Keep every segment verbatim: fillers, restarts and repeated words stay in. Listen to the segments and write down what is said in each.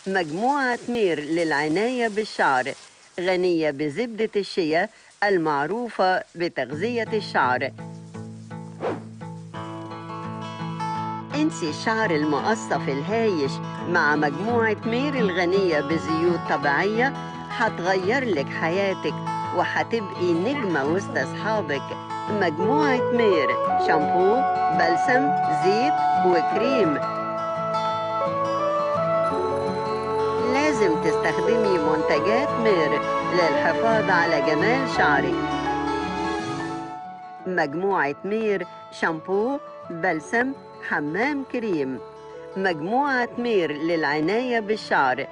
مجموعة مير للعناية بالشعر، غنية بزبدة الشيا المعروفة بتغذية الشعر. انسي الشعر المقصف الهايش مع مجموعة مير الغنية بزيوت طبيعية، هتغير لك حياتك وهتبقي نجمة وسط أصحابك. مجموعة مير شامبو، بلسم، زيت وكريم. لازم تستخدمي منتجات مير للحفاظ على جمال شعرك. مجموعة مير شامبو، بلسم، حمام كريم. مجموعة مير للعناية بالشعر.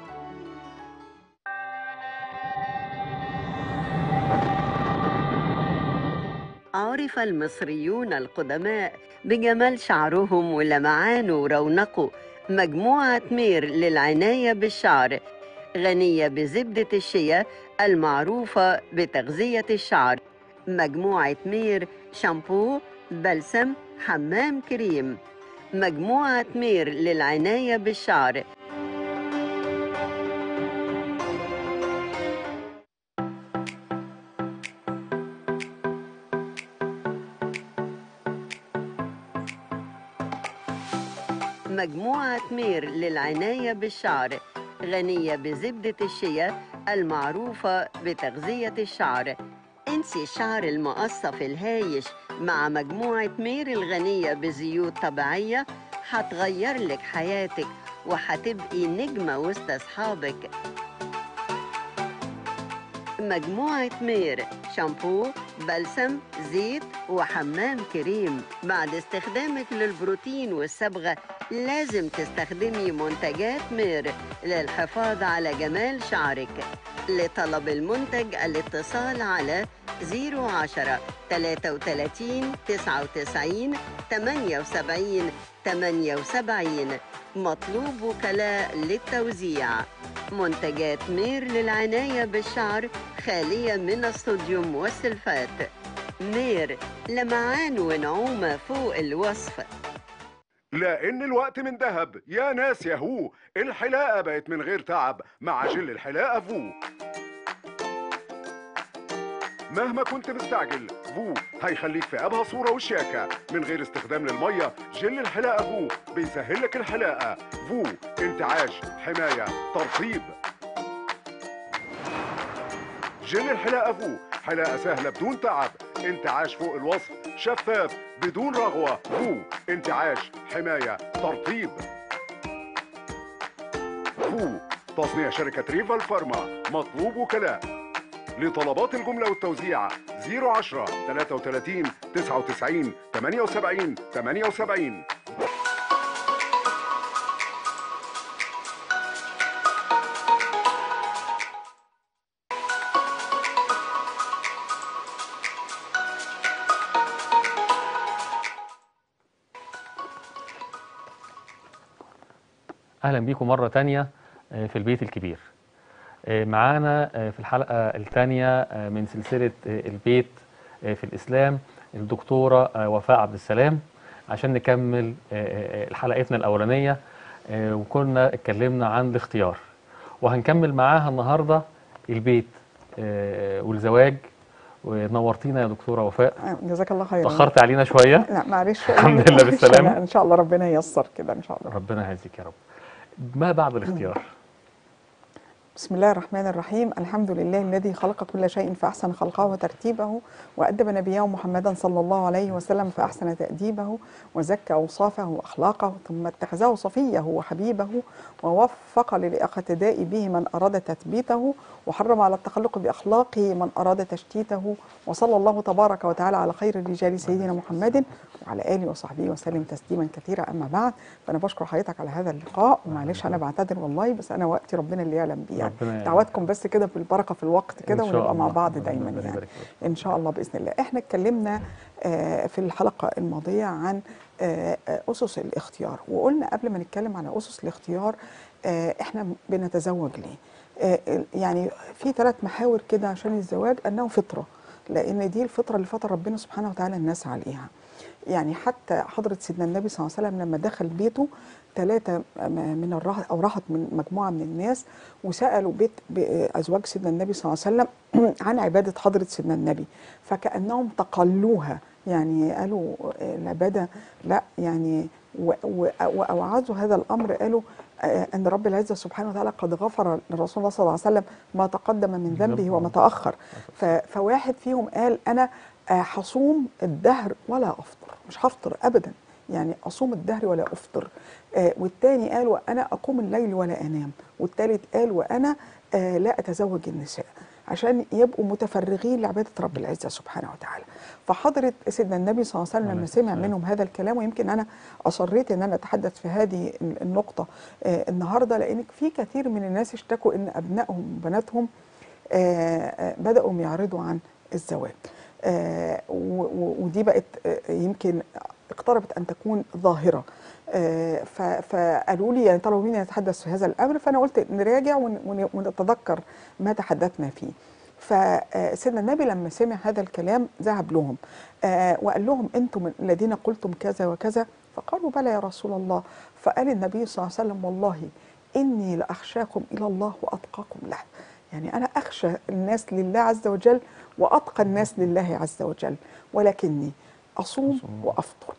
عرف المصريون القدماء بجمال شعرهم ولمعانه ورونقه. مجموعة مير للعناية بالشعر، غنية بزبدة الشيا المعروفة بتغذية الشعر. مجموعة مير شامبو، بلسم، حمام كريم. مجموعة مير للعناية بالشعر. مجموعة مير للعناية بالشعر، غنية بزبدة الشيا المعروفة بتغذية الشعر. انسي الشعر المقصف الهايش مع مجموعة مير الغنية بزيوت طبيعية، هتغير لك حياتك وهتبقي نجمة وسط أصحابك. مجموعة مير شامبو، بلسم، زيت وحمام كريم. بعد استخدامك للبروتين والصبغة لازم تستخدمي منتجات مير للحفاظ على جمال شعرك. لطلب المنتج الاتصال على صفر عشرة تلاتة وتلاتين تسعة وتسعين تمانية وسبعين تمانية وسبعين. مطلوب وكلاء للتوزيع. منتجات مير للعناية بالشعر خالية من الصوديوم والسلفات. مير، لمعان ونعومة فوق الوصف. لأن الوقت من ذهب يا ناس يا هو، الحلاقة بقت من غير تعب مع جل الحلاقة فو. مهما كنت مستعجل فو هيخليك في أبهى صورة وشياكة من غير استخدام للمية. جل الحلاقة فو بيسهل لك الحلاقة. فو انتعاش، حماية، ترطيب. جل الحلاقة فو حلاقة سهلة بدون تعب، انتعاش فوق الوصف، شفاف بدون رغوة. فو انتعاش، حماية، ترطيب. فو تصنيع شركة ريفال فارما. مطلوب وكلاء. لطلبات الجملة والتوزيع صفر عشرة تلاتة وتلاتين تسعة وتسعين تمانية وسبعين تمانية وسبعين. أهلا بيكم مرة تانية في البيت الكبير. معانا في الحلقة الثانية من سلسلة البيت في الإسلام الدكتورة وفاء عبد السلام، عشان نكمل حلقتنا الأولانية وكنا اتكلمنا عن الاختيار، وهنكمل معاها النهاردة البيت والزواج. ونورتينا يا دكتورة وفاء. جزاك الله خير. تأخرت علينا شوية. لا معلش. الحمد لله بالسلامة. ان شاء الله ربنا ييسر كده ان شاء الله. ربنا يعزك يا رب. ما بعد الاختيار؟ بسم الله الرحمن الرحيم. الحمد لله الذي خلق كل شيء فأحسن خلقه وترتيبه، وأدب نبيه محمدا صلى الله عليه وسلم فأحسن تأديبه، وزكى أوصافه وأخلاقه، ثم اتخذه صفيه وحبيبه، ووفق للاقتداء به من أراد تثبيته، وحرم على التخلق بأخلاقه من أراد تشتيته. وصلى الله تبارك وتعالى على خير الرجال سيدنا محمد وعلى آله وصحبه وسلم تسليما كثيرا. أما بعد، فأنا بشكر حضرتك على هذا اللقاء، ومعلش أنا بعتذر والله، بس أنا وقتي ربنا اللي يعلم بيه يعني. دعواتكم بس كده بالبركه في الوقت كده، ونبقى مع بعض دايما يعني ان شاء الله باذن الله. احنا اتكلمنا في الحلقه الماضيه عن اسس الاختيار، وقلنا قبل ما نتكلم على اسس الاختيار احنا بنتزوج ليه. يعني في ثلاث محاور كده عشان الزواج، انه فطره، لان دي الفطره اللي فطر ربنا سبحانه وتعالى الناس عليها. يعني حتى حضره سيدنا النبي صلى الله عليه وسلم لما دخل بيته ثلاثه من الرهط او رهط من مجموعه من الناس وسالوا بيت ازواج سيدنا النبي صلى الله عليه وسلم عن عباده حضره سيدنا النبي، فكانهم تقلوها، يعني قالوا العباده لا يعني، واوعزوا هذا الامر، قالوا ان رب العزه سبحانه وتعالى قد غفر لرسول الله صلى الله عليه وسلم ما تقدم من ذنبه وما تاخر. فواحد فيهم قال انا حصوم الدهر ولا افطر، مش هفطر ابدا، يعني اصوم الدهر ولا افطر. والتاني قال وانا اقوم الليل ولا انام. والتالت قال وانا لا اتزوج النساء، عشان يبقوا متفرغين لعباده رب العزه سبحانه وتعالى. فحضره سيدنا النبي صلى الله عليه وسلم لما سمع منهم هذا الكلام، ويمكن انا اصريت ان انا اتحدث في هذه النقطه النهارده، لان في كثير من الناس اشتكوا ان ابنائهم وبناتهم بداوا يعرضوا عن الزواج، ودي بقت يمكن اقتربت ان تكون ظاهره. فقالوا لي يعني طلبوا مني نتحدث في هذا الامر، فانا قلت نراجع ونتذكر ما تحدثنا فيه. فسيدنا النبي لما سمع هذا الكلام ذهب لهم وقال لهم انتم الذين قلتم كذا وكذا، فقالوا بلى يا رسول الله. فقال النبي صلى الله عليه وسلم والله اني لاخشاكم الى الله واتقاكم له، يعني انا اخشى الناس لله عز وجل واتقى الناس لله عز وجل، ولكني اصوم وافطر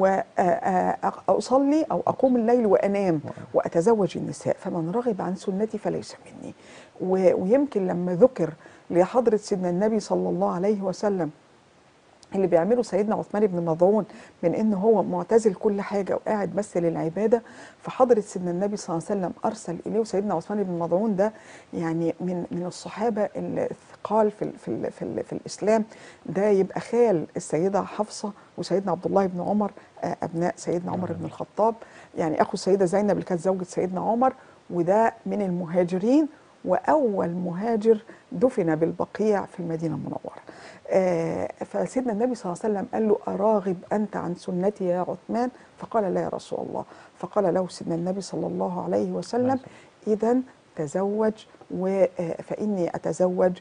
وأصلي أو أقوم الليل وأنام وأتزوج النساء، فمن رغب عن سنتي فليس مني. ويمكن لما ذكر لحضرة سيدنا النبي صلى الله عليه وسلم اللي بيعمله سيدنا عثمان بن مظعون من إنه هو معتزل كل حاجة وقاعد بس للعبادة، فحضرة سيدنا النبي صلى الله عليه وسلم أرسل إليه. وسيدنا عثمان بن مظعون ده يعني من من الصحابة الثقال في ال في ال في, ال في الإسلام، ده يبقى خال السيدة حفصة وسيدنا عبد الله بن عمر أبناء سيدنا عمر بن الخطاب، يعني أخو السيدة زينب اللي كانت زوجة سيدنا عمر، وده من المهاجرين، وأول مهاجر دفن بالبقيع في المدينة المنورة. آه فسيدنا النبي صلى الله عليه وسلم قال له أراغب أنت عن سنتي يا عثمان؟ فقال لا يا رسول الله. فقال له سيدنا النبي صلى الله عليه وسلم إذا تزوج، فإني أتزوج.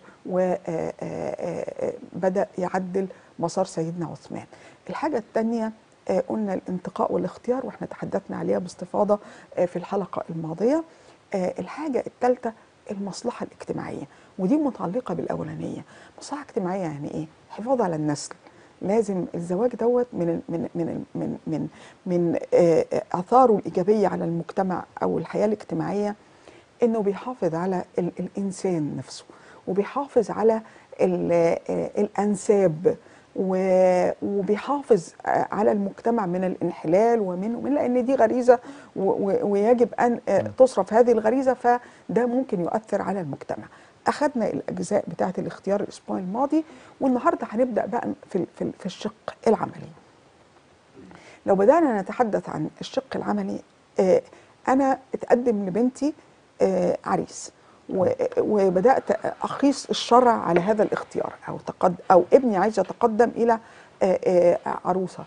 وبدأ يعدل مسار سيدنا عثمان. الحاجة الثانية قلنا الانتقاء والاختيار، واحنا تحدثنا عليها باستفاضة في الحلقة الماضية. الحاجة الثالثة المصلحة الاجتماعية، ودي متعلقة بالأولانية. مصلحة اجتماعية يعني إيه؟ حفاظ على النسل. لازم الزواج دوت من من من من من من آثاره الإيجابية على المجتمع أو الحياة الاجتماعية، إنه بيحافظ على ال الإنسان نفسه، وبيحافظ على الأنساب، وبيحافظ على المجتمع من الانحلال ومن ومن لأن دي غريزة ويجب أن تصرف هذه الغريزة، فده ممكن يؤثر على المجتمع. أخذنا الأجزاء بتاعة الاختيار الأسبوع الماضي، والنهاردة هنبدأ بقى في في الشق العملي. لو بدأنا نتحدث عن الشق العملي، أنا اتقدم لبنتي عريس، وبدأت أقيس الشرع على هذا الاختيار، أو تقد أو ابني عايز يتقدم إلى عروسة،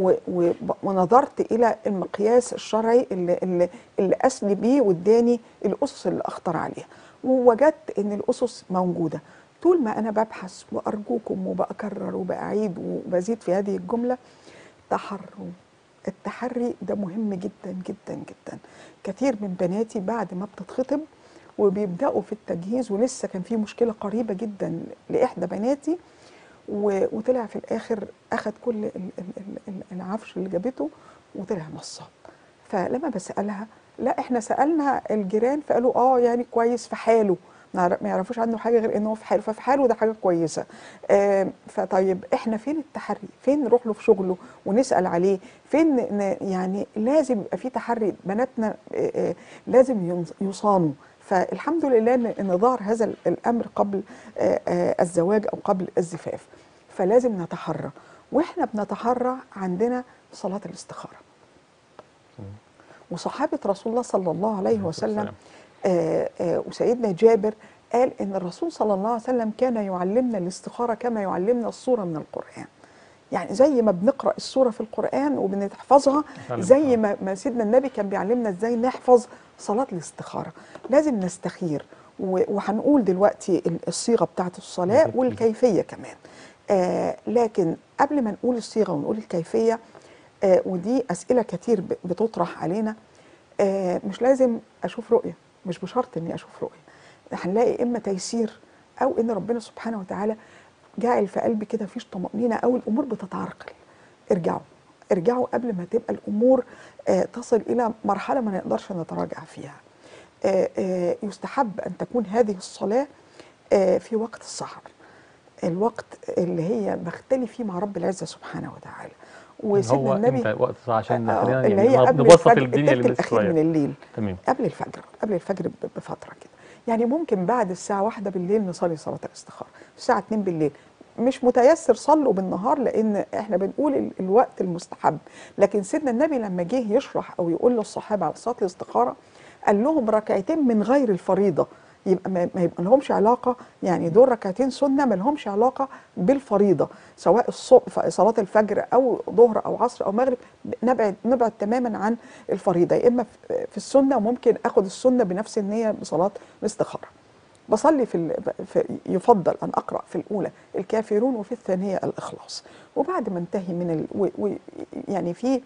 ونظرت إلى المقياس الشرعي اللي, اللي, اللي أسلي بيه واداني الأسس اللي أختار عليها، ووجدت إن الأسس موجودة. طول ما أنا ببحث وأرجوكم وبأكرر وبأعيد وبزيد في هذه الجملة، تحروا. التحري ده مهم جدا جدا جدا. كثير من بناتي بعد ما بتتخطب وبيبدأوا في التجهيز، ولسه كان في مشكلة قريبة جدا لإحدى بناتي، وطلع في الآخر أخذ كل العفش اللي جابته وطلع نصاب. فلما بسألها، لا احنا سألنا الجيران فقالوا اه يعني كويس في حاله، ما يعرفوش عنه حاجة غير انه في حاله، ففي حاله ده حاجة كويسة. آه فطيب احنا فين التحري؟ فين نروح له في شغله ونسأل عليه؟ فين يعني لازم يبقى في تحري. بناتنا آه لازم يصانوا. فالحمد لله ان ظهر هذا الامر قبل آه آه الزواج او قبل الزفاف، فلازم نتحرى. واحنا بنتحرى عندنا صلاة الاستخارة. وصحابة رسول الله صلى الله عليه وسلم آآ آآ وسيدنا جابر قال إن الرسول صلى الله عليه وسلم كان يعلمنا الاستخارة كما يعلمنا السورة من القرآن. يعني زي ما بنقرأ السورة في القرآن وبنحفظها، زي ما, ما سيدنا النبي كان بيعلمنا ازاي نحفظ صلاة الاستخارة. لازم نستخير، وهنقول دلوقتي الصيغة بتاعت الصلاة والكيفية كمان. آه لكن قبل ما نقول الصيغه ونقول الكيفيه، آه ودي اسئله كتير ب- بتطرح علينا، آه مش لازم اشوف رؤيه، مش بشرط اني اشوف رؤيه. هنلاقي اما تيسير او ان ربنا سبحانه وتعالى جعل في قلبي كده فيش طمأنينة او الامور بتتعرقل. ارجعوا ارجعوا قبل ما تبقى الامور آه تصل الى مرحله ما نقدرش نتراجع فيها. آه آه يستحب ان تكون هذه الصلاه آه في وقت السحر، الوقت اللي هي بختلي فيه مع رب العزه سبحانه وتعالى. اللي وسيدنا هو النبي امتى وقت الصلاه عشان آه، خلينا اللي يعني هي قبل نبسط الفجر، الدنيا التلت للناس الاخير شويه. من الليل، تمام. قبل الفجر، قبل الفجر ب- بفتره كده. يعني ممكن بعد الساعه واحدة بالليل نصلي صلاه الاستخاره، الساعه اتنين بالليل. مش متيسر صلوا بالنهار لان احنا بنقول ال- الوقت المستحب. لكن سيدنا النبي لما جه يشرح او يقول للصحابه على صلاه الاستخاره قال لهم ركعتين من غير الفريضه، يبقى ما ما يبقى لهمش علاقه، يعني دول ركعتين سنه ما لهمش علاقه بالفريضه، سواء الصبح صلاه الفجر او ظهر او عصر او مغرب. نبعد نبعد تماما عن الفريضه، يا اما في في السنه وممكن اخد السنه بنفس النيه بصلاه الاستخاره. بصلي في, ال... في يفضل ان اقرا في الاولى الكافرون وفي الثانيه الاخلاص. وبعد ما انتهي من ال... و... و... يعني في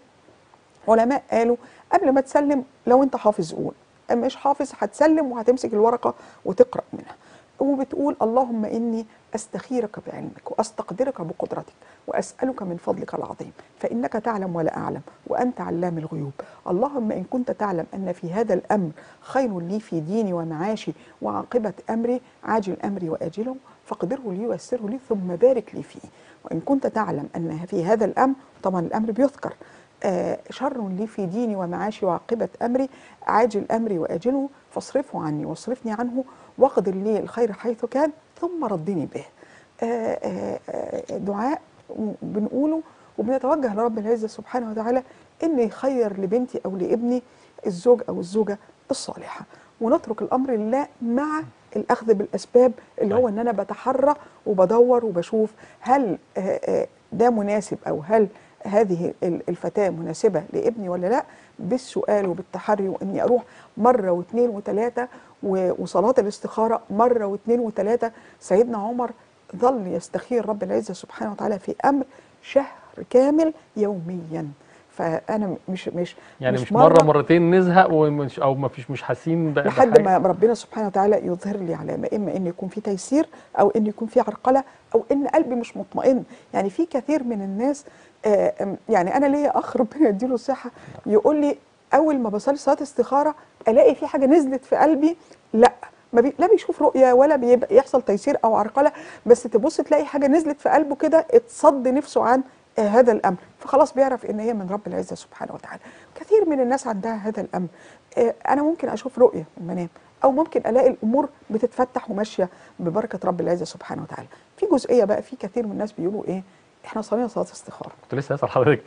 علماء قالوا قبل ما تسلم لو انت حافظ قول، مش حافظ هتسلم وهتمسك الورقه وتقرا منها، وبتقول اللهم اني استخيرك بعلمك واستقدرك بقدرتك واسالك من فضلك العظيم فانك تعلم ولا اعلم وانت علام الغيوب. اللهم ان كنت تعلم ان في هذا الامر خير لي في ديني ومعاشي وعاقبه امري عاجل امري واجله فاقدره لي ويسره لي ثم بارك لي فيه. وان كنت تعلم ان في هذا الامر، طبعا الامر بيذكر، آه شر لي في ديني ومعاشي وعاقبة أمري عاجل أمري وآجله فاصرفه عني واصرفني عنه واقدر لي الخير حيث كان ثم ردني به. آه آه آه دعاء بنقوله وبنتوجه لرب العزة سبحانه وتعالى إن يخير لبنتي أو لابني الزوج أو الزوجة الصالحة، ونترك الأمر لله مع الأخذ بالأسباب اللي هو إن أنا بتحرى وبدور وبشوف هل آه آه ده مناسب أو هل هذه الفتاة مناسبة لابني ولا لا، بالسؤال وبالتحري، واني اروح مرة واثنين وثلاثة، وصلاة الاستخارة مرة واثنين وثلاثة. سيدنا عمر ظل يستخير رب العزة سبحانه وتعالى في امر شهر كامل يوميا. فانا مش مش يعني مش, مش مره مرتين نزهق ومش او ما فيش مش حاسين لحد ما ربنا سبحانه وتعالى يظهر لي علامه، اما ان يكون في تيسير او ان يكون في عرقله او ان قلبي مش مطمئن. يعني في كثير من الناس، آه يعني انا ليا اخ ربنا يديله الصحه يقول لي اول ما بصلي صلاه استخاره الاقي في حاجه نزلت في قلبي، لا ما بي لا بيشوف رؤيه ولا بيبقى يحصل تيسير او عرقله، بس تبص تلاقي حاجه نزلت في قلبه كده اتصد نفسه عن آه هذا الامر، فخلاص بيعرف ان هي من رب العزه سبحانه وتعالى. كثير من الناس عندها هذا الامر. آه انا ممكن اشوف رؤيه في المنام او ممكن الاقي الامور بتتفتح وماشيه ببركه رب العزه سبحانه وتعالى. في جزئيه بقى في كثير من الناس بيقولوا ايه، احنا صلينا صلاه استخاره كنت لسه هسال حضرتك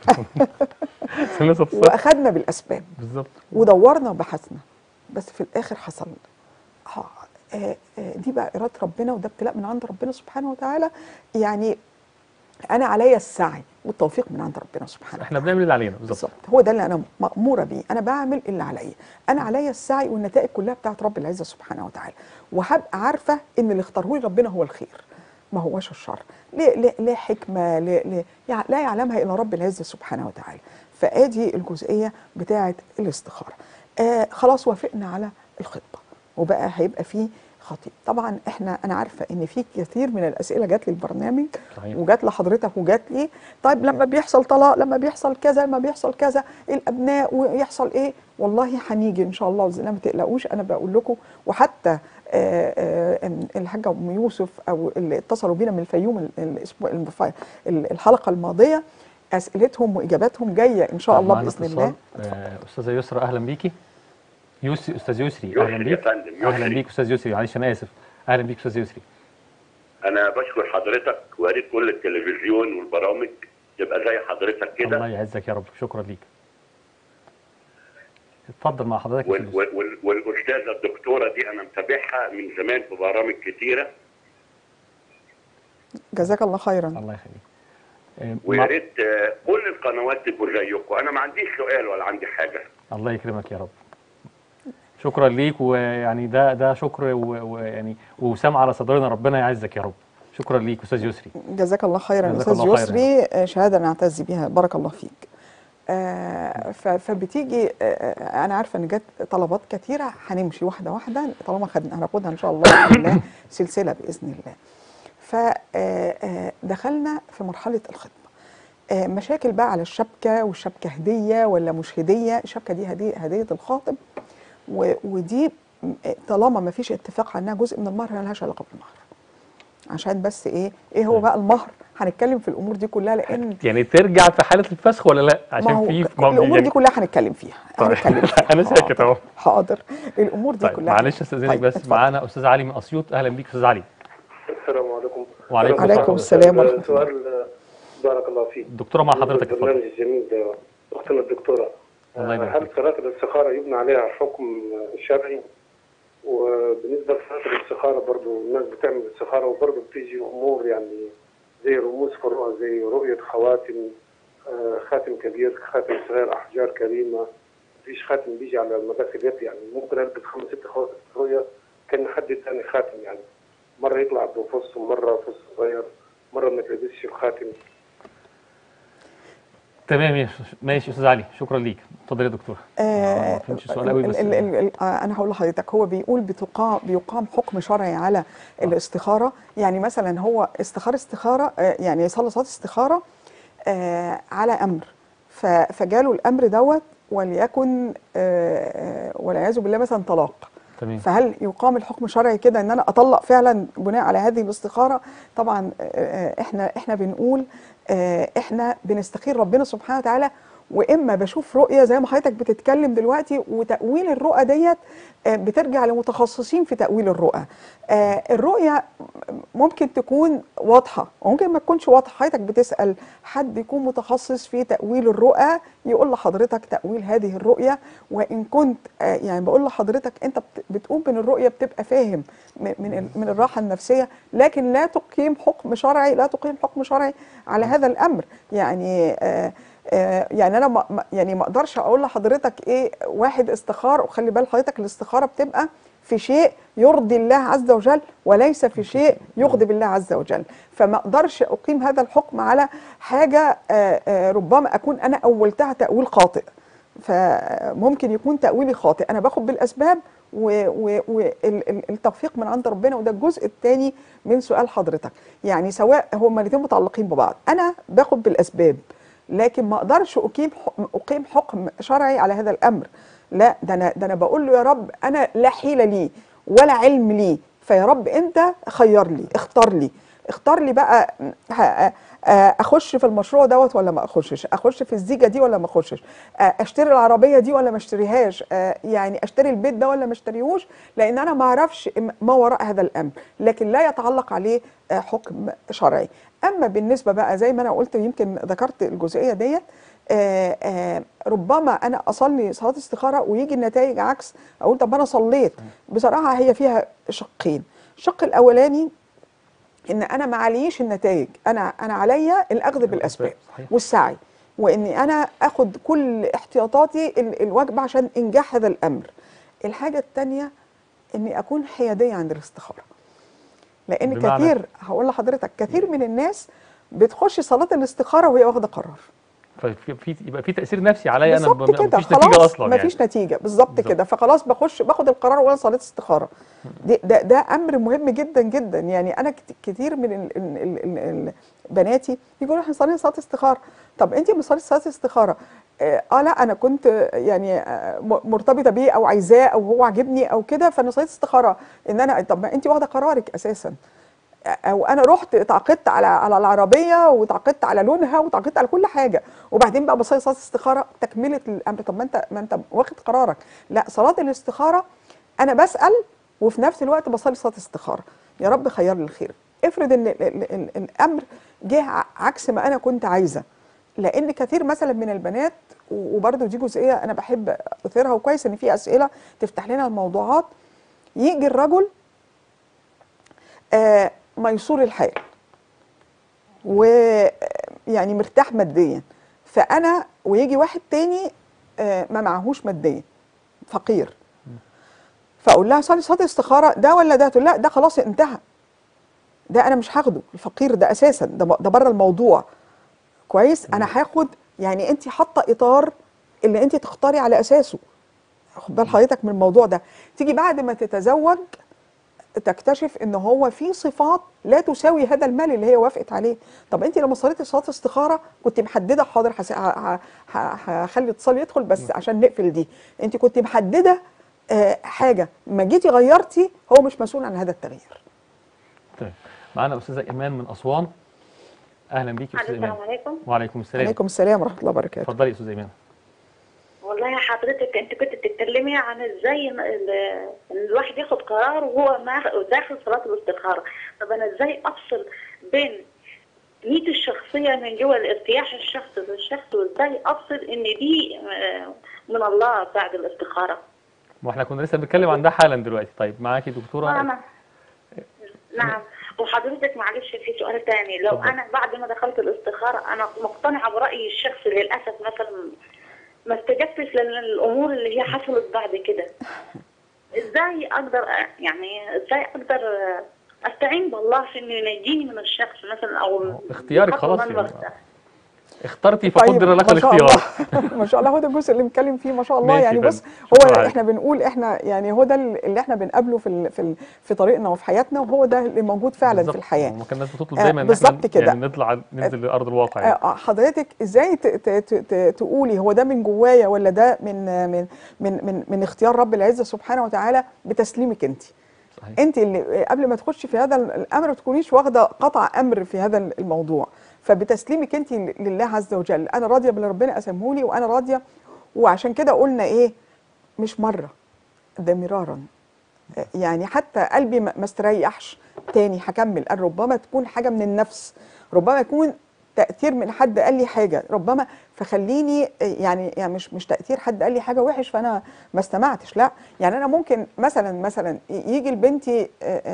واخدنا بالاسباب بالظبط ودورنا وبحثنا، بس في الاخر حصل آه آه آه دي بقى اراده ربنا وده ابتلاء من عند ربنا سبحانه وتعالى. يعني انا عليا السعي والتوفيق من عند ربنا سبحانه احنا وتعالى. بنعمل اللي علينا بالظبط، هو ده اللي انا ماموره بيه، انا بعمل اللي عليا، انا عليا السعي والنتائج كلها بتاعت رب العزه سبحانه وتعالى، وهبقى عارفه ان اللي اختاره لي ربنا هو الخير ما هوش الشر. ليه ليه ليه حكمه ليه ليه لا يعلمها الا رب العزه سبحانه وتعالى. فادي الجزئيه بتاعت الاستخاره. آه خلاص وافقنا على الخطبه وبقى هيبقى فيه خطيب. طبعا احنا انا عارفه ان في كثير من الاسئله جات لي البرنامج وجات لحضرتك وجات لي، طيب لما بيحصل طلاق، لما بيحصل كذا، لما بيحصل كذا الابناء ويحصل ايه، والله هنيجي ان شاء الله ما تقلقوش. انا بقول لكم، وحتى الحاجه ام يوسف او اللي اتصلوا بينا من الفيوم الاسبوع الحلقه الماضيه اسئلتهم واجاباتهم جايه ان شاء الله باذن الله. استاذه يسرا اهلا بيكي. يوسري استاذ يسري اهلا بيك. اهلا بيك استاذ يسري، معلش انا اسف. اهلا بيك استاذ يسري. انا بشكر حضرتك ويا ريت كل التلفزيون والبرامج تبقى زي حضرتك كده. الله يعزك يا رب، شكرا ليك. اتفضل مع حضرتك. وال وال والاستاذه الدكتوره دي انا متابعها من زمان في برامج كتيره. جزاك الله خيرا. الله يخليك. ويا ريت كل القنوات تبقوا زيكم. انا ما عنديش سؤال ولا عندي حاجه. الله يكرمك يا رب. شكرا ليك، ويعني ده ده شكر ويعني وسام على صدرنا، ربنا يعزك يا رب. شكرا ليك استاذ يسري. جزاك الله خيرا جزاك استاذ الله خيراً. يسري، آه، شهاده نعتز بها، بارك الله فيك. آه، ف- فبتيجي، آه، انا عارفه ان جت طلبات كثيره، هنمشي واحده واحده طالما خدنا هناخدها ان شاء الله باذن الله سلسله باذن الله. فدخلنا في مرحله الخطبه. آه، مشاكل بقى على الشبكه، والشبكه هديه ولا مش هديه؟ الشبكه دي هديه هديه الخاطب، و- ودي م- طالما ما فيش اتفاق عنها جزء من المهر مالهاش علاقه بالمهر. عشان بس ايه ايه هو بقى المهر؟ هنتكلم في الامور دي كلها، لان يعني ترجع في حاله الفسخ ولا لا؟ ما عشان هو في ك- الامور دي كلها هنتكلم فيها. طيب. هنتكلم فيها. أنا ساكت أهو. حاضر. الامور دي طيب كلها. معلش استاذنك طيب، بس، اتفضل. معانا استاذ علي من اسيوط. اهلا بيك استاذ علي. السلام عليكم. وعليكم عليكم السلام. السلام ورحمه الله. سؤال، بارك الله فيك. الدكتوره مع حضرتك، اتفضل. البرنامج الجميل ده اختنا الدكتوره. الله يبارك هل فيك. صلاه الاستخاره يبنى عليها حكم شرعي؟ وبالنسبه لصلاه الاستخاره برضه الناس بتعمل استخاره وبرضه بتيجي امور يعني زي رموز في الرؤى، زي رؤيه خواتم، آه، خاتم كبير، خاتم صغير، احجار كريمه. مفيش خاتم بيجي على مداخل اليد، يعني ممكن البس خمس ست خواتم في الرؤيه كان حد اداني خاتم، يعني مره يطلع بفص ومره فص صغير، مره ما تلبسش الخاتم. تمام يا- ماشي استاذ علي، شكرا ليك. اتفضل يا دكتور. آه، ما فهمتش السؤال قوي بس ال- ال- ال- آه، انا هقول لحضرتك، هو بيقول بتقام بيقام حكم شرعي على الاستخاره. يعني مثلا هو استخار استخاره، آه، يعني يصلي صلاه استخاره آه، على امر، ف- فجاله الامر دوت، وليكن آه، آه، والعياذ بالله مثلا طلاق. تمام. فهل يقام الحكم الشرعي كده ان انا اطلق فعلا بناء على هذه الاستخاره؟ طبعا آه، آه، احنا احنا بنقول آه، احنا بنستخير ربنا سبحانه وتعالى، واما بشوف رؤيه زي ما حضرتك بتتكلم دلوقتي، وتاويل الرؤى ديت آه، بترجع لمتخصصين في تاويل الرؤى. آه، الرؤيه ممكن تكون واضحه وممكن ما تكونش واضحه. حضرتك بتسال حد يكون متخصص في تاويل الرؤى يقول لحضرتك تاويل هذه الرؤيه. وان كنت آه، يعني بقول لحضرتك انت بت- بتقوم من الرؤيه بتبقى فاهم م- من ال- من الراحه النفسيه، لكن لا تقيم حكم شرعي، لا تقيم حكم شرعي على هذا الامر. يعني آه آه يعني انا ما ما- يعني ما اقدرش اقول لحضرتك ايه واحد استخار. وخلي بال حضرتك الاستخاره بتبقى في شيء يرضي الله عز وجل وليس في شيء يغضب الله عز وجل. فما اقدرش اقيم هذا الحكم على حاجه آه آه ربما اكون انا اولتها تاويل خاطئ. فممكن يكون تاويلي خاطئ، انا باخد بالاسباب والتوفيق من عند ربنا. وده الجزء الثاني من سؤال حضرتك، يعني سواء هما الاثنين متعلقين ببعض، انا باخد بالاسباب لكن ما اقدرش اقيم اقيم حكم شرعي على هذا الامر. لا، ده انا ده انا بقول له يا رب انا لا حيله لي ولا علم لي، فيا رب انت خير لي، اختار لي اختار لي بقى ه- اخش في المشروع دوت ولا ما اخشش، اخش في الزيجه دي ولا ما اخشش، اشتري العربيه دي ولا ما اشتريهاش، يعني اشتري البيت ده ولا ما اشتريهوش، لان انا ما اعرفش ما وراء هذا الامر، لكن لا يتعلق عليه حكم شرعي. اما بالنسبه بقى زي ما انا قلت، يمكن ذكرت الجزئيه ديت، آآ آآ ربما انا اصلي صلاه استخاره ويجي النتائج عكس، اقول طب انا صليت. بصراحه هي فيها شقين. الشق الاولاني ان انا ما عليش النتائج، انا انا عليا الاخذ بالاسباب والسعي، واني انا اخد كل احتياطاتي ال- الواجبه عشان انجاح هذا الامر. الحاجه الثانيه اني اكون حياديه عند الاستخاره، لان بمعنى؟ كثير هقول لحضرتك كثير من الناس بتخش صلاه الاستخاره وهي واخده قرار. ففي في يبقى في تاثير نفسي عليا انا، بالظبط كده، مفيش نتيجه خلاص اصلا يعني. مفيش نتيجه، بالظبط بالظبط. كده، فخلاص بخش باخد القرار وانا صليت استخاره. دي ده ده امر مهم جدا جدا. يعني انا كت- كتير من ال ال ال ال ال بناتي يقولوا احنا صلينا صلاه استخاره. طب انت بتصلي صلاه استخاره؟ اه آه، لا انا كنت يعني آه م- مرتبطه بيه او عايزاه او هو عاجبني او كده فانا صليت استخاره. ان انا طب ما انت واخده قرارك اساسا، او انا رحت اتعاقدت على على العربيه واتعاقدت على لونها واتعاقدت على كل حاجه، وبعدين بقى بصلي صلاه استخاره تكمله الامر. طب ما انت ما انت واخد قرارك. لا، صلاه الاستخاره انا بسال وفي نفس الوقت بصلي صلاه استخاره، يا رب خير لي الخير. افرض ان ال ال ال الامر جه ع- عكس ما انا كنت عايزه، لان كثير مثلا من البنات، وبرده دي جزئيه انا بحب اثيرها، وكويس ان في اسئله تفتح لنا الموضوعات. يجي الرجل آه ميسور الحال ويعني مرتاح ماديا، فانا ويجي واحد تاني آه ما معهوش ماديا، فقير، فاقول لها صلي صلاه استخاره ده ولا ده؟ تقول لا ده خلاص انتهى. ده انا مش هاخده، الفقير ده اساسا ده ب- ده بره الموضوع. كويس، انا هاخد يعني انت حاطه اطار اللي انت تختاري على اساسه. خد بال حضرتك من الموضوع ده. تيجي بعد ما تتزوج تكتشف ان هو في صفات لا تساوي هذا المال اللي هي وافقت عليه. طب انت لما صليتي صلاه استخاره كنت محدده، حاضر هس- ه- ه- ه- هخلي اتصال يدخل بس عشان نقفل دي. انت كنت محدده آه، حاجه، ما جيتي غيرتي هو مش مسؤول عن هذا التغيير. طيب معانا استاذه ايمان من اسوان. اهلا بيكي يا استاذه ايمان. السلام عليكم. وعليكم السلام. عليكم السلام ورحمه الله وبركاته. اتفضلي يا استاذه ايمان. والله يا حضرتك انت كنت بتتكلمي عن ازاي ان ال- إن الواحد ياخد قرار وهو ما داخل صلاه الاستخاره. طب انا ازاي افصل بين نيتي الشخصيه من جوه الارتياح الشخصي للشخص، وازاي افصل ان دي آه، من الله بعد الاستخاره؟ واحنا كنا لسه بنتكلم عن ده حالا دلوقتي. طيب معاكي دكتوره. أنا نعم. وحضرتك معلش في سؤال تاني، لو اتفضل. انا بعد ما دخلت الاستخاره انا مقتنعه برايي الشخصي، للاسف مثلا ما استجبتش للامور اللي هي حصلت بعد كده، ازاي اقدر أ- يعني ازاي اقدر استعين بالله في انه ينجيني من الشخص مثلا او اختيارك الخطوة خلاص اللي أنا يعني. بختارها؟ اخترتي طيب فقدر لك ما شاء الاختيار. الله ما شاء الله، هو ده الجزء اللي بنتكلم فيه ما شاء الله. ماشي يعني يا بص، فندم. هو شكرا عليك. احنا بنقول احنا يعني هو ده اللي احنا بنقابله في ال- في ال- في طريقنا وفي حياتنا، وهو ده اللي موجود فعلا بالظبط. في الحياه. هو كان الناس بتطلب آه، دايما ان بالظبط احنا كده. يعني نطلع ننزل لارض الواقع يعني. آه، حضرتك ازاي ت- ت- ت- ت- تقولي هو ده من جوايا ولا ده من من من من, من اختيار رب العزه سبحانه وتعالى؟ بتسليمك انت. صحيح. انت اللي قبل ما تخشي في هذا الامر ما تكونيش واخده قطع امر في هذا الموضوع، فبتسليمك انت لله عز وجل. انا راضيه باللي ربنا قسمه لي وانا راضيه. وعشان كده قلنا ايه، مش مره، ده مرارا. يعني حتى قلبي ما ما استريحش تاني هكمل. قال ربما تكون حاجه من النفس، ربما يكون تاثير من حد قال لي حاجه، ربما فخليني يعني يعني مش مش تاثير حد قال لي حاجه وحش فانا ما استمعتش. لا، يعني انا ممكن مثلا مثلا يجي لبنتي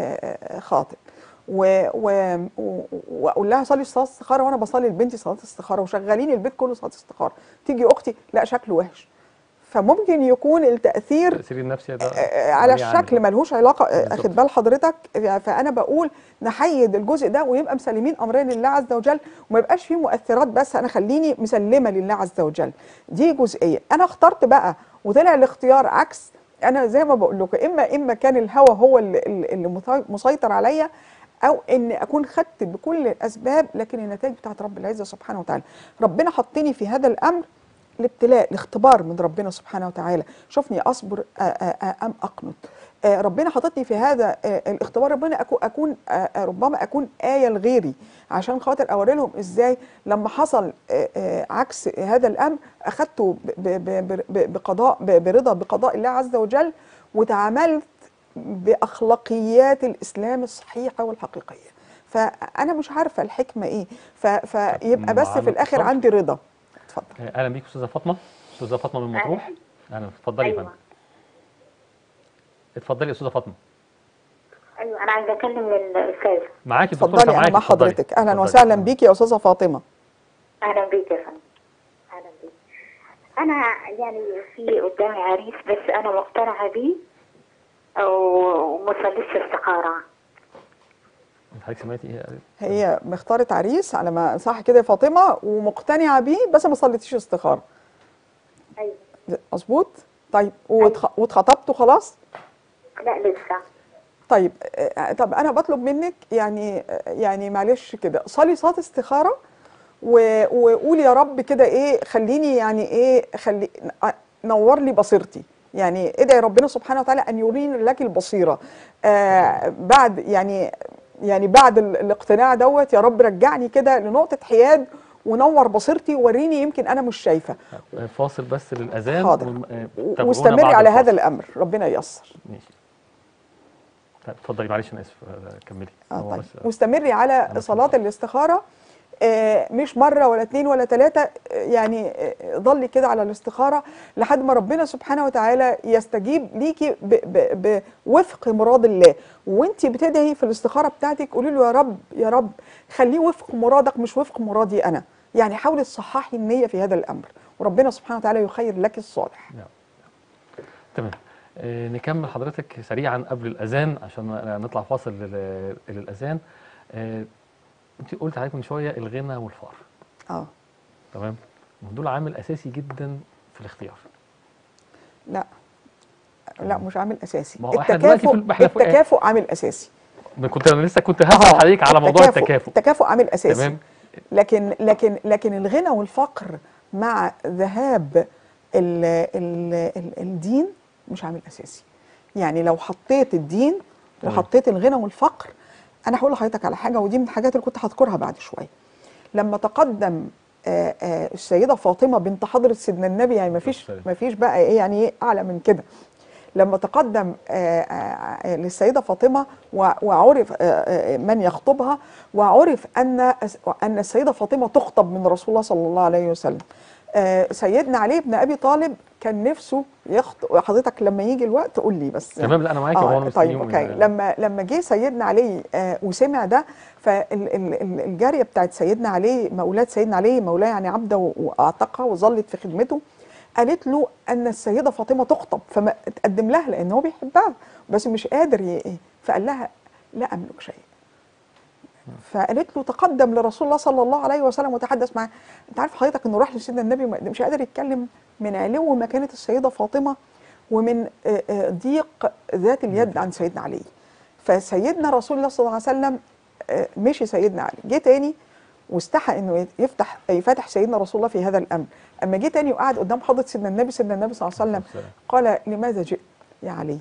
خاطب و- و- و- واقول لها صلي صلاه استخاره، وانا بصلي لبنتي صلاه استخاره وشغالين البيت كله صلاه استخاره، تيجي اختي لا شكله وحش. فممكن يكون التاثير التاثير النفسي ده آه، على عليه عامل. الشكل ملهوش علاقه. آه، بالظبط. اخد بال حضرتك؟ فانا بقول نحيد الجزء ده ويبقى مسلمين امرين لله عز وجل، وما يبقاش فيه مؤثرات بس، انا خليني مسلمه لله عز وجل. دي جزئيه. انا اخترت بقى وطلع الاختيار عكس، انا زي ما بقول لكم، اما اما كان الهوى هو اللي, اللي متي- مسيطر عليا، او ان اكون خدت بكل الاسباب لكن النتائج بتاعت رب العزه سبحانه وتعالى. ربنا حطني في هذا الامر الابتلاء، الاختبار من ربنا سبحانه وتعالى. شوفني اصبر آه، آه، آه، ام اقنط. آه، ربنا حطتني في هذا آه، الاختبار. ربنا اكون اكون آه، آه، ربما اكون ايه لغيري عشان خاطر اوري لهم ازاي لما حصل آه، آه، عكس هذا الامر اخذته ب- ب- ب- ب- بقضاء ب- برضا بقضاء الله عز وجل، وتعاملت باخلاقيات الاسلام الصحيحه والحقيقيه. فانا مش عارفه الحكمه ايه، ف- فيبقى بس معانا في الاخر اتصال. عندي رضا. اتفضل. آه، اهلا بيك استاذه فاطمه. استاذه فاطمه من مطروح. اهلا، اتفضلي يا ايوه فندم. اتفضلي يا استاذه فاطمه. ايوه انا عايزه اكلم الاستاذ. معاكي الدكتوره اتفضلي، انا سامعاكي. مع اتفضلي. حضرتك. اهلا اتفضلي. وسهلا بيكي يا استاذه فاطمه. اهلا بيك يا فندم. اهلا بيك. انا يعني في قدامي عريس بس انا مقتنعه بيه وما صليتش استخاره. حضرتك سمعتي ايه؟ هي مختارت عريس على ما صح كده يا فاطمه، ومقتنعه بيه بس ما صليتيش استخاره. ايوه. مظبوط. طيب واتخ- واتخطبتوا خلاص؟ لا لسه. طيب آه، طب انا بطلب منك يعني آه، يعني معلش كده صلي صلاه استخاره و- وقولي يا رب كده ايه، خليني يعني ايه، خلي آه، نور لي بصيرتي. يعني ادعي ربنا سبحانه وتعالى ان يريني لك البصيره. آه بعد يعني يعني بعد ال- الاقتناع دوت، يا رب رجعني كده لنقطه حياد ونور بصيرتي ووريني يمكن انا مش شايفه. آه، فاصل بس للاذان. حاضر. وم- آه، و- تابعونا واستمري بعد على الفاصل. هذا الامر، ربنا ييسر. ماشي. طيب اتفضلي، معلش انا اسف. آه، كملي. آه هو طيب. بس- واستمري على بس صلاة نخلص. الاستخارة، آه، مش مرة ولا اتنين ولا تلاتة، آه، يعني آه، ضلي كده على الاستخارة لحد ما ربنا سبحانه وتعالى يستجيب ليكي ب- ب- بوفق مراد الله. وانت بتدعي في الاستخارة بتاعتك قولي له يا رب يا رب خليه وفق مرادك مش وفق مرادي أنا. يعني حاولي تصححي النية في هذا الأمر، وربنا سبحانه وتعالى يخير لك الصالح. نعم. تمام. آه، نكمل حضرتك سريعا قبل الاذان عشان نطلع فاصل لل- للاذان. آه انت قلت عليك من شويه الغنى والفقر. اه تمام. دول عامل اساسي جدا في الاختيار. لا لا مش عامل اساسي. ما هو احنا دلوقتي التكافؤ في احنا في التكافؤ عامل اساسي. كنت انا لسه كنت هسال حضرتك على موضوع التكافؤ. التكافؤ عامل اساسي. تمام. لكن لكن لكن الغنى والفقر مع ذهاب ال ال ال الدين مش عامل اساسي. يعني لو حطيت الدين وحطيت الغنى والفقر، انا هقول لحضرتك على حاجه، ودي من الحاجات اللي كنت هذكرها بعد شويه. لما تقدم آآ آآ السيده فاطمه بنت حضره سيدنا النبي، يعني ما فيش ما فيش بقى ايه يعني ايه اعلى من كده، لما تقدم آآ آآ للسيده فاطمه وعرف من يخطبها، وعرف ان ان السيده فاطمه تخطب من رسول الله صلى الله عليه وسلم. سيدنا علي بن ابي طالب كان نفسه يخطب. حضرتك لما يجي الوقت قول لي بس. تمام. لا انا معاكي. آه طيب اوكي. لما لما جه سيدنا علي آه وسمع ده، فالجاريه بتاعت سيدنا علي، مولاه سيدنا علي، مولاه يعني عبده واعتقها وظلت في خدمته، قالت له ان السيده فاطمه تخطب، فما تقدم لها لان هو بيحبها بس مش قادر ي... فقال لها لا املك شيء. فقالت له تقدم لرسول الله صلى الله عليه وسلم وتحدث معاه. انت عارف حضرتك انه راح لسيدنا النبي مش قادر يتكلم من علو مكانه السيده فاطمه ومن ضيق ذات اليد عن سيدنا علي. فسيدنا رسول الله صلى الله عليه وسلم مشي سيدنا علي، جه تاني واستحى انه يفتح يفتح سيدنا رسول الله في هذا الامر. اما جه تاني وقعد قدام حضره سيدنا النبي، سيدنا النبي صلى الله عليه وسلم قال لماذا جئت يا علي؟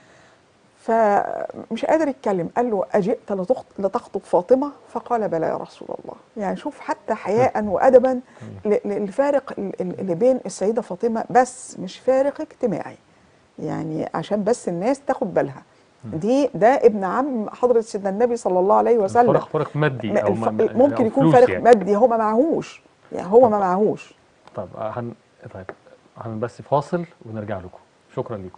فمش قادر يتكلم. قال له اجئت لتخطب فاطمه؟ فقال بلى يا رسول الله. يعني شوف حتى حياء وادبا الفارق اللي بين السيده فاطمه، بس مش فارق اجتماعي، يعني عشان بس الناس تاخد بالها. دي ده ابن عم حضره سيدنا النبي صلى الله عليه وسلم. فرق فرق مادي او ممكن أو يكون فارق يعني. مادي، هو ما معهوش، يعني هو ما معهوش. طب هن طيب هن بس فاصل ونرجع لكم. شكرا لكم.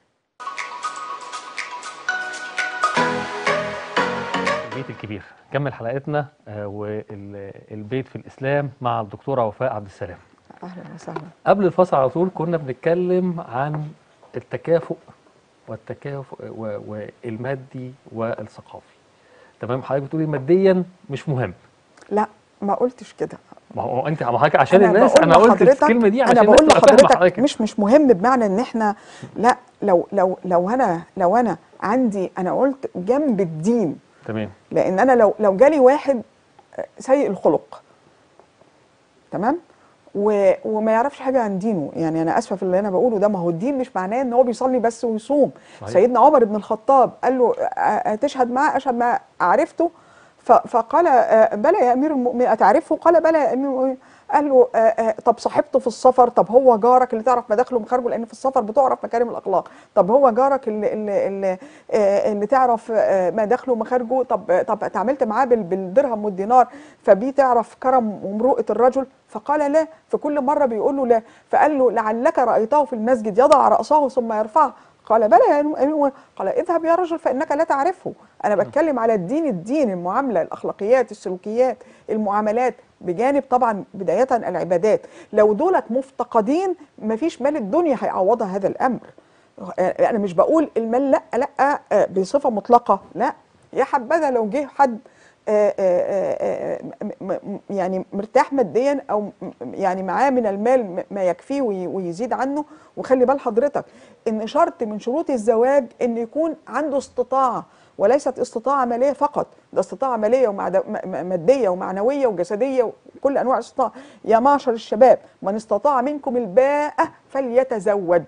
البيت الكبير، كمل حلقتنا والبيت في الاسلام مع الدكتوره وفاء عبد السلام. اهلا وسهلا. قبل الفاصل على طول كنا بنتكلم عن التكافؤ والتكافؤ والمادي والثقافي. تمام. حضرتك بتقولي ماديا مش مهم. لا ما قلتش كده. ما هو انت حضرتك عشان أنا الناس انا قلت الكلمه دي عشان الناس تبقى فاهمه حضرتك. مش مش مهم بمعنى ان احنا لا، لو لو لو انا لو انا عندي، انا قلت جنب الدين. تمام. لان انا لو لو جالي واحد سيء الخلق، تمام، وما يعرفش حاجه عن دينه، يعني انا اسفه في اللي انا بقوله ده، ما هو الدين مش معناه ان هو بيصلي بس ويصوم. صحيح. سيدنا عمر بن الخطاب قال له تشهد معاه؟ اشهد معاه. عرفته؟ فقال بلى يا امير المؤمنين. اتعرفه؟ قال بلى يا امير المؤمنين. قال له طب صاحبته في السفر؟ طب هو جارك اللي تعرف مداخله ومخارجه، لان في السفر بتعرف مكارم الاخلاق. طب هو جارك اللي اللي اللي, اللي تعرف مداخله ومخارجه. طب طب اتعاملت معاه بالدرهم والدينار فبيه تعرف كرم ومروءه الرجل؟ فقال لا. فكل مره بيقول له لا. فقال له لعلك رايته في المسجد يضع راسه ثم يرفعه؟ قال بلى يا امير. قال اذهب يا رجل فانك لا تعرفه. انا بتكلم على الدين، الدين المعامله، الاخلاقيات، السلوكيات، المعاملات، بجانب طبعا بدايه العبادات. لو دولت مفتقدين مفيش مال الدنيا هيعوضها هذا الامر. انا مش بقول المال لا لا بصفه مطلقه، لا، يا حبذا لو جه حد يعني مرتاح ماديا او يعني معاه من المال ما يكفيه ويزيد عنه. وخلي بال حضرتك ان شرط من شروط الزواج ان يكون عنده استطاعه، وليست استطاعه ماليه فقط، ده استطاعه ماليه وماديه ومعنويه وجسديه وكل انواع الاستطاعه. يا معشر الشباب من استطاع منكم الباءة فليتزوج.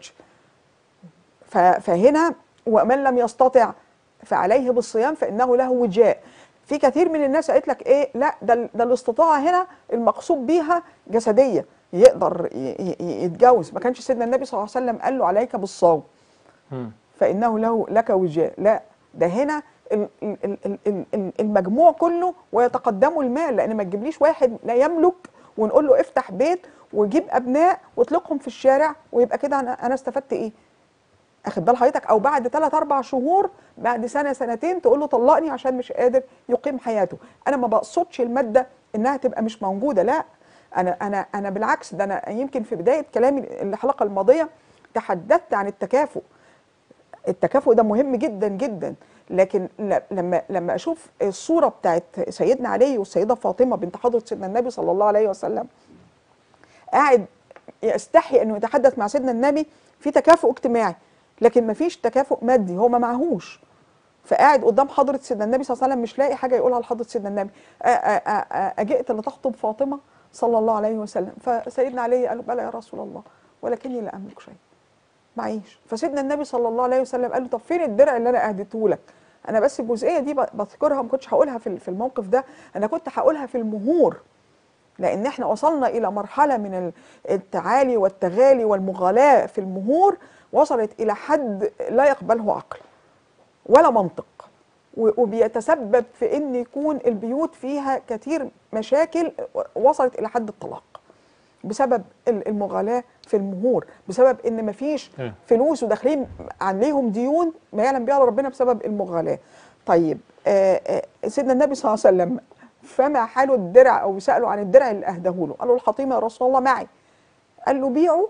فهنا ومن لم يستطع فعليه بالصيام فانه له وجاء. في كثير من الناس قالت لك ايه لا ده ده الاستطاعه هنا المقصود بيها جسديه، يقدر يتجوز. ما كانش سيدنا النبي صلى الله عليه وسلم قال له عليك بالصوم فانه له لك وجاء؟ لا، ده هنا المجموع كله ويتقدمه المال. لان ما تجيبليش واحد لا يملك ونقول له افتح بيت وجيب ابناء واطلقهم في الشارع ويبقى كده انا انا استفدت ايه؟ اخد بال حضرتك؟ او بعد ثلاث اربع شهور، بعد سنه سنتين تقول له طلقني عشان مش قادر يقيم حياته. انا ما بقصدش الماده انها تبقى مش موجوده، لا، انا انا انا بالعكس، ده انا يمكن في بدايه كلامي الحلقه الماضيه تحدثت عن التكافؤ. التكافؤ ده مهم جدا جدا، لكن ل- لما لما اشوف الصوره بتاعت سيدنا علي والسيده فاطمه بنت حضره سيدنا النبي صلى الله عليه وسلم قاعد يستحي انه يتحدث مع سيدنا النبي في تكافؤ اجتماعي، لكن ما فيش تكافؤ مادي، هو ما معهوش. فقاعد قدام حضره سيدنا النبي صلى الله عليه وسلم مش لاقي حاجه يقولها لحضره سيدنا النبي. أ- أ- أ- اجئت لتخطب فاطمه صلى الله عليه وسلم. فسيدنا علي قال له بلى يا رسول الله ولكني لا املك شيء، معيش. فسيدنا النبي صلى الله عليه وسلم قال له طب فين الدرع اللي انا اهديته لك؟ انا بس الجزئيه دي بذكرها، ما كنتش هقولها في في الموقف ده، انا كنت هقولها في المهور، لان احنا وصلنا الى مرحله من التعالي والتغالي والمغالاه في المهور وصلت الى حد لا يقبله عقل ولا منطق، وبيتسبب في ان يكون البيوت فيها كتير مشاكل وصلت الى حد الطلاق بسبب المغالاة في المهور، بسبب ان مفيش فلوس وداخلين عليهم ديون ما يعلم بها ربنا بسبب المغالاة. طيب آآ آآ سيدنا النبي صلى الله عليه وسلم فما حاله الدرع، او سألوا عن الدرع اللي اهداه له، قالوا الحطيمة يا رسول الله معي. قال له بيعه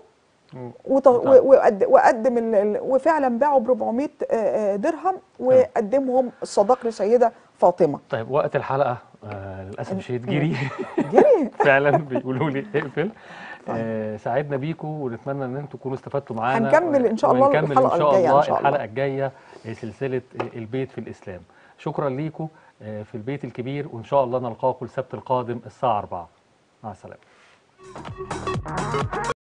وقدم، وفعلا باعوا ب أربعمائة درهم وقدمهم الصداق لسيدة فاطمة. طيب وقت الحلقة آه للأسف الشديد جري جري فعلا بيقولوا لي اقفل. آه سعدنا بيكم ونتمنى ان انتم تكونوا استفدتوا معانا. هنكمل ان شاء الله ونكمل الحلقة ان شاء الجاية الله إن شاء الله. الحلقة الجاية سلسلة البيت في الإسلام. شكرا ليكم آه في البيت الكبير، وان شاء الله نلقاكم السبت القادم الساعة أربعة. مع السلامة.